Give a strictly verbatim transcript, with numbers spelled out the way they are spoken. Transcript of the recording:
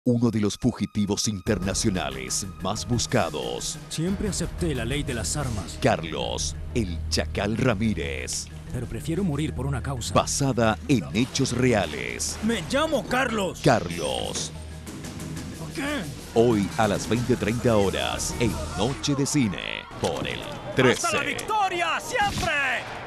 Uno de los fugitivos internacionales más buscados. Siempre acepté la ley de las armas. Carlos, el Chacal Ramírez. Pero prefiero morir por una causa. Basada en hechos reales. ¡Me llamo Carlos! Carlos. ¿Qué? Hoy a las veinte treinta horas en Noche de Cine por el trece. ¡Hasta la victoria! ¡Siempre!